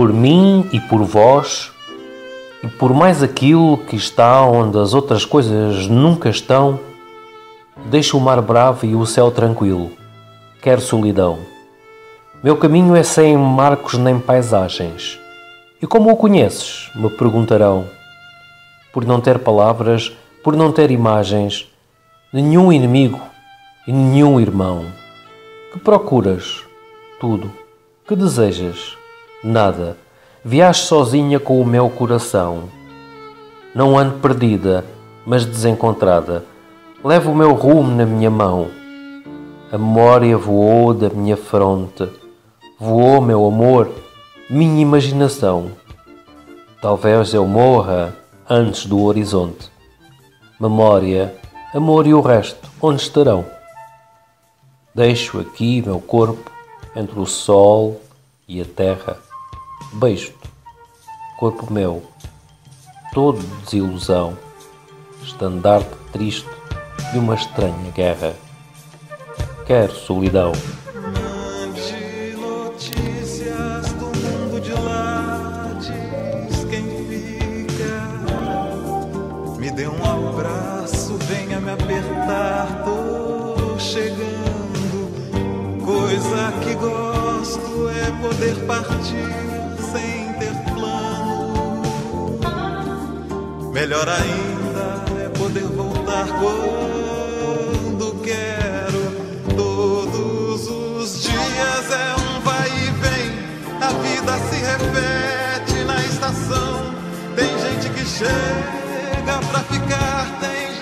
por mim e por vós, e por mais aquilo que está onde as outras coisas nunca estão, deixo o mar bravo e o céu tranquilo, quero solidão. Meu caminho é sem marcos nem paisagens. E como o conheces? Me perguntarão. Por não ter palavras, por não ter imagens, nenhum inimigo e nenhum irmão. Que procuras? Tudo. Que desejas? Nada. Viajo sozinha com o meu coração. Não ando perdida, mas desencontrada. Levo o meu rumo na minha mão. A memória voou da minha fronte. Voou, meu amor, minha imaginação. Talvez eu morra antes do horizonte. Memória, amor e o resto, onde estarão? Deixo aqui meu corpo entre o sol e a terra. Beijo-te, corpo meu, todo desilusão, estandarte triste de uma estranha guerra. Quero solidão. Mande notícias do mundo de lá, diz quem fica. Me dê um abraço, venha me apertar, tô chegando. Coisa que gosto é poder partir sem ter plano. Melhor ainda é poder voltar quando quero. Todos os dias é um vai e vem, a vida se repete na estação. Tem gente que chega pra ficar, tem